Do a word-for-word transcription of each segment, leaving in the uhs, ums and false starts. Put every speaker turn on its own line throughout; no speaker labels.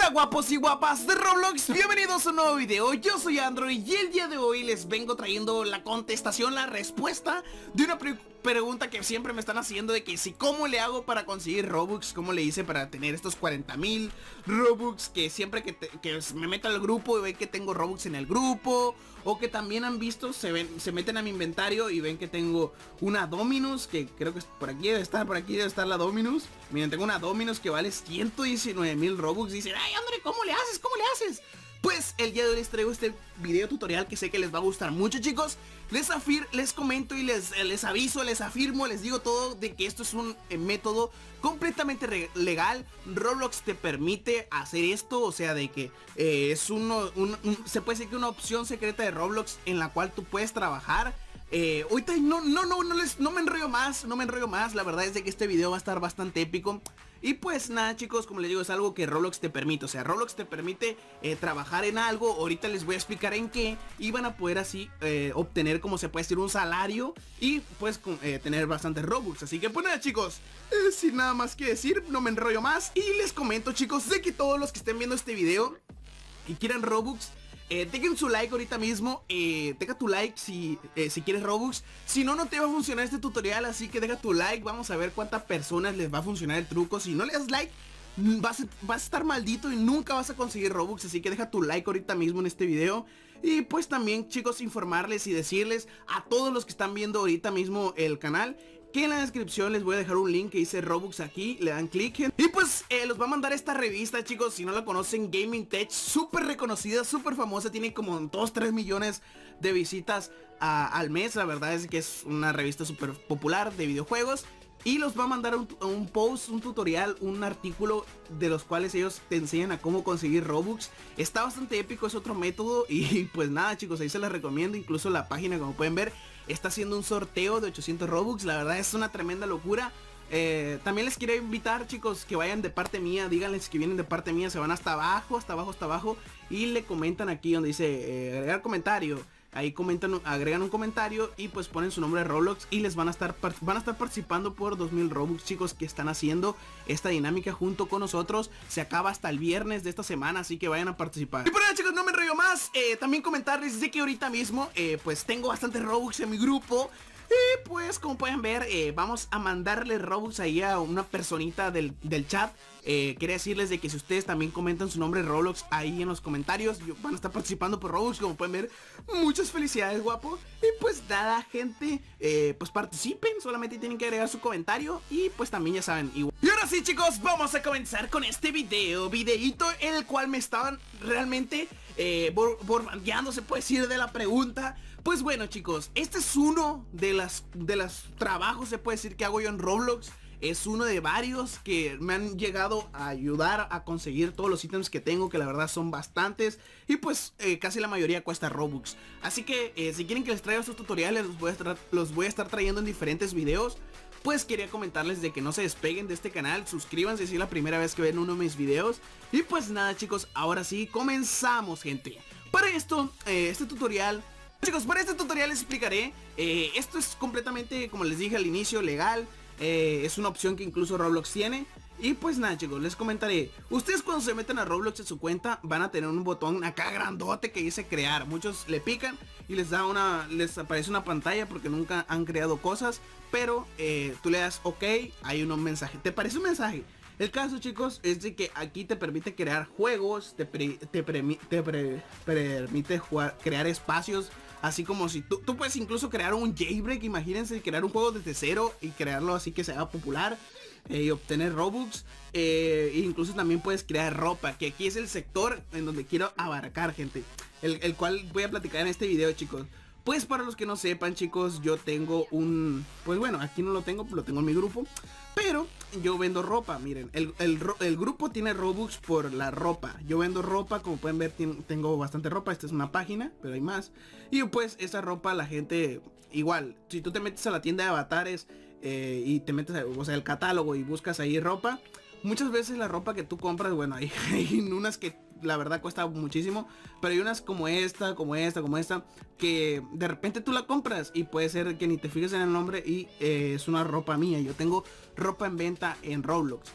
Hola guapos y guapas de Roblox, bienvenidos a un nuevo video. Yo soy Android y el día de hoy les vengo trayendo la contestación, la respuesta de una pre pregunta que siempre me están haciendo, de que si cómo le hago para conseguir Robux, cómo le hice para tener estos cuarenta mil Robux, que siempre que, te, que me meto al grupo y ven que tengo Robux en el grupo, o que también han visto, se, ven, se meten a mi inventario y ven que tengo una Dominus, que creo que es por aquí debe estar, por aquí debe estar la Dominus. Miren, tengo una Dominus que vale ciento diecinueve mil Robux. Dicen, ay André, ¿cómo le haces? ¿Cómo le haces? Pues el día de hoy les traigo este video tutorial que sé que les va a gustar mucho, chicos. Les afir, les comento y les, les aviso, les afirmo, les digo todo de que esto es un eh, método completamente legal. Roblox te permite hacer esto, o sea, de que eh, es uno, un, un, se puede decir que una opción secreta de Roblox en la cual tú puedes trabajar. Eh, ahorita no, no, no, no, les, no me enrollo más, no me enrollo más. La verdad es de que este video va a estar bastante épico. Y pues nada, chicos, como les digo, es algo que Roblox te permite. O sea, Roblox te permite eh, trabajar en algo. Ahorita les voy a explicar en qué. Y van a poder así eh, obtener, como se puede decir, un salario. Y pues eh, tener bastantes Robux. Así que pues nada, chicos, eh, sin nada más que decir, no me enrollo más. Y les comento, chicos, de que todos los que estén viendo este video y quieran Robux, Eh, dejen su like ahorita mismo. eh, Deja tu like si, eh, si quieres Robux. Si no, no te va a funcionar este tutorial. Así que deja tu like. Vamos a ver cuántas personas les va a funcionar el truco. Si no le das like, vas a, vas a estar maldito y nunca vas a conseguir Robux. Así que deja tu like ahorita mismo en este video. Y pues también, chicos, informarles y decirles a todos los que están viendo ahorita mismo el canal que en la descripción les voy a dejar un link que dice Robux aquí, le dan clic y pues eh, los va a mandar esta revista, chicos. Si no la conocen, Gaming Tech, súper reconocida, súper famosa, tiene como dos, tres millones de visitas a, al mes. La verdad es que es una revista súper popular de videojuegos. Y los va a mandar un, un post, un tutorial, un artículo de los cuales ellos te enseñan a cómo conseguir Robux. Está bastante épico, es otro método. Y pues nada, chicos, ahí se les recomiendo. Incluso la página, como pueden ver, está haciendo un sorteo de ochocientos Robux. La verdad es una tremenda locura. Eh, también les quiero invitar, chicos, que vayan de parte mía. Díganles que vienen de parte mía. Se van hasta abajo, hasta abajo, hasta abajo. Y le comentan aquí donde dice eh, agregar comentario. Ahí comentan, agregan un comentario y pues ponen su nombre de Roblox y les van a estar van a estar participando por dos mil Robux, chicos, que están haciendo esta dinámica junto con nosotros. Se acaba hasta el viernes de esta semana, así que vayan a participar. Y por ahora, chicos, no me enrollo más. eh, También comentarles de que ahorita mismo eh, pues tengo bastante Robux en mi grupo. Y pues como pueden ver, eh, vamos a mandarle Robux ahí a una personita del, del chat. eh, Quería decirles de que si ustedes también comentan su nombre Roblox ahí en los comentarios, van a estar participando por Robux, como pueden ver. Muchas felicidades, guapo. Y pues nada, gente, eh, pues participen, solamente tienen que agregar su comentario. Y pues también ya saben, igual. Y ahora sí, chicos, vamos a comenzar con este video Videíto en el cual me estaban realmente eh, bombardeando, se puede decir, de la pregunta. Pues bueno, chicos, este es uno de las de los trabajos, se puede decir, que hago yo en Roblox. Es uno de varios que me han llegado a ayudar a conseguir todos los ítems que tengo, que la verdad son bastantes. Y pues eh, casi la mayoría cuesta Robux. Así que eh, si quieren que les traiga estos tutoriales, los voy, a estar, los voy a estar trayendo en diferentes videos. Pues quería comentarles de que no se despeguen de este canal. Suscríbanse si es la primera vez que ven uno de mis videos. Y pues nada, chicos, ahora sí, comenzamos, gente. Para esto, eh, este tutorial... Chicos, para este tutorial les explicaré, eh, esto es completamente, como les dije al inicio, legal. eh, Es una opción que incluso Roblox tiene. Y pues nada, chicos, les comentaré. Ustedes cuando se meten a Roblox en su cuenta van a tener un botón acá grandote que dice crear. Muchos le pican y les da una, les aparece una pantalla porque nunca han creado cosas. Pero eh, tú le das ok, hay un mensaje, te aparece un mensaje. El caso, chicos, es de que aquí te permite crear juegos, te, pre, te, pre, te pre, permite jugar, crear espacios. Así como si tú, tú puedes incluso crear un jailbreak, imagínense, crear un juego desde cero y crearlo así que sea popular eh, y obtener Robux. eh, e incluso también puedes crear ropa, que aquí es el sector en donde quiero abarcar, gente, el, el cual voy a platicar en este video, chicos. Pues para los que no sepan, chicos, yo tengo un... Pues bueno, aquí no lo tengo, lo tengo en mi grupo. Pero yo vendo ropa, miren, el, el, el grupo tiene Robux por la ropa. Yo vendo ropa, como pueden ver, tengo bastante ropa. Esta es una página, pero hay más. Y pues esa ropa la gente, igual, si tú te metes a la tienda de avatares eh, y te metes, a, o sea, el catálogo y buscas ahí ropa, muchas veces la ropa que tú compras, bueno, hay, hay unas que la verdad cuesta muchísimo, pero hay unas como esta, como esta, como esta, que de repente tú la compras y puede ser que ni te fijes en el nombre y eh, es una ropa mía. Yo tengo ropa en venta en Roblox.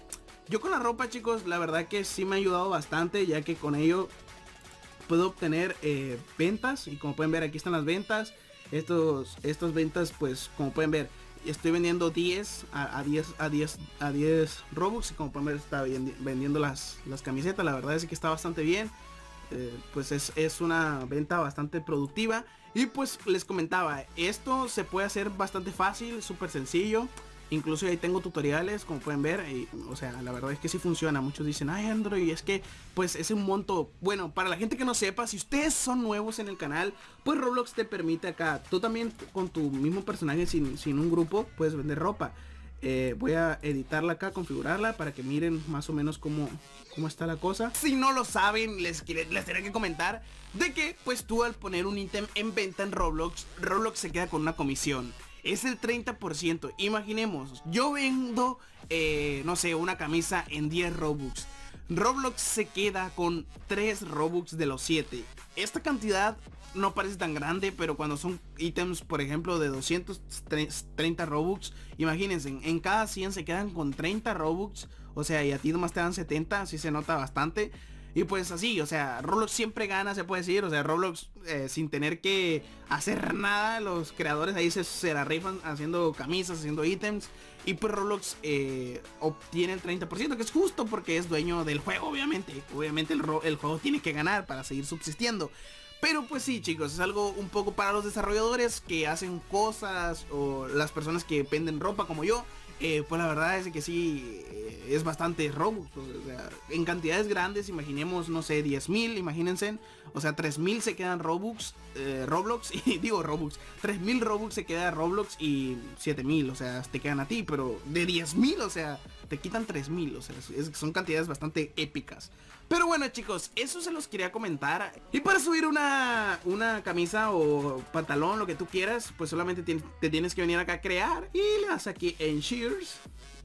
Yo con la ropa, chicos, la verdad que sí me ha ayudado bastante, ya que con ello puedo obtener eh, ventas. Y como pueden ver, aquí están las ventas. Estos, estas ventas, pues como pueden ver, estoy vendiendo diez a, a diez a diez a diez Robux. Y como pueden ver, está vendiendo las, las camisetas. La verdad es que está bastante bien. Eh, pues es, es una venta bastante productiva. Y pues les comentaba, esto se puede hacer bastante fácil, súper sencillo. Incluso ahí tengo tutoriales, como pueden ver, y, o sea, la verdad es que sí funciona. Muchos dicen, ay Android, es que pues es un monto. Bueno, para la gente que no sepa, si ustedes son nuevos en el canal, pues Roblox te permite acá, tú también con tu mismo personaje sin, sin un grupo, puedes vender ropa. Eh, voy a editarla acá, configurarla para que miren más o menos cómo, cómo está la cosa. Si no lo saben, les, les tenía que comentar de que pues tú al poner un ítem en venta en Roblox, Roblox se queda con una comisión. Es el treinta por ciento. Imaginemos, yo vendo, eh, no sé, una camisa en diez Robux. Roblox se queda con tres Robux de los siete. Esta cantidad no parece tan grande, pero cuando son ítems, por ejemplo, de doscientos treinta Robux, imagínense, en, en cada cien se quedan con treinta Robux. O sea, y a ti nomás te dan setenta, así se nota bastante. Y pues así, o sea, Roblox siempre gana, se puede decir. O sea, Roblox eh, sin tener que hacer nada, los creadores ahí se, se la rifan haciendo camisas, haciendo ítems. Y pues Roblox eh, obtiene el treinta por ciento, que es justo porque es dueño del juego, obviamente. Obviamente el, el juego tiene que ganar para seguir subsistiendo. Pero pues sí, chicos, es algo un poco para los desarrolladores que hacen cosas, o las personas que venden ropa como yo. Eh, pues la verdad es que sí, eh, es bastante Robux. O sea, en cantidades grandes, imaginemos, no sé, diez mil, imagínense. O sea, tres mil se quedan Robux, eh, Roblox, y digo Robux, tres mil Robux se queda Roblox y siete mil, o sea, te quedan a ti. Pero de diez mil, o sea, te quitan tres mil, o sea, es, son cantidades bastante épicas. Pero bueno, chicos, eso se los quería comentar. Y para subir una, una camisa o pantalón, lo que tú quieras, pues solamente te, te tienes que venir acá a crear. Y le das aquí en Shears.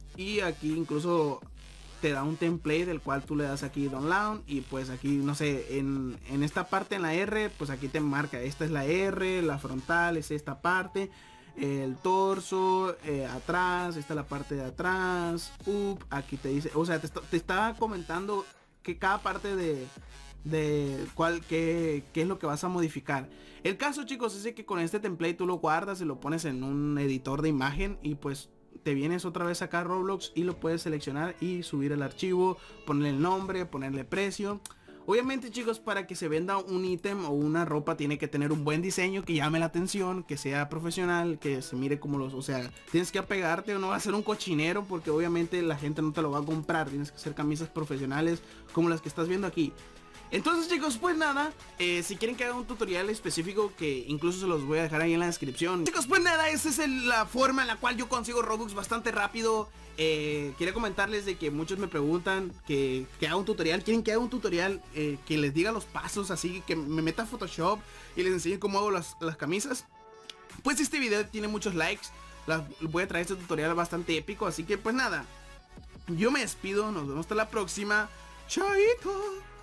Y aquí incluso te da un template del cual tú le das aquí download. Y pues aquí, no sé, en, en esta parte, en la R, pues aquí te marca, esta es la R, la frontal es esta parte, el torso, eh, atrás, esta es la parte de atrás, up, aquí te dice, o sea, te, te está comentando que cada parte de, de cuál, qué, qué es lo que vas a modificar. El caso, chicos, es que con este template tú lo guardas y lo pones en un editor de imagen y pues te vienes otra vez acá a Roblox y lo puedes seleccionar y subir el archivo, ponerle el nombre, ponerle precio. Obviamente, chicos, para que se venda un ítem o una ropa tiene que tener un buen diseño que llame la atención, que sea profesional, que se mire como los... O sea, tienes que apegarte, o no va a ser un cochinero porque obviamente la gente no te lo va a comprar. Tienes que hacer camisas profesionales como las que estás viendo aquí. Entonces, chicos, pues nada, eh, si quieren que haga un tutorial específico, que incluso se los voy a dejar ahí en la descripción. Chicos, pues nada, esa es el, la forma en la cual yo consigo Robux bastante rápido. eh, Quería comentarles de que muchos me preguntan que, que haga un tutorial. Quieren que haga un tutorial, eh, que les diga los pasos, así que me meta a Photoshop y les enseñe cómo hago las, las camisas. Pues este video tiene muchos likes, las, voy a traer este tutorial bastante épico. Así que pues nada, yo me despido, nos vemos hasta la próxima. Chaito.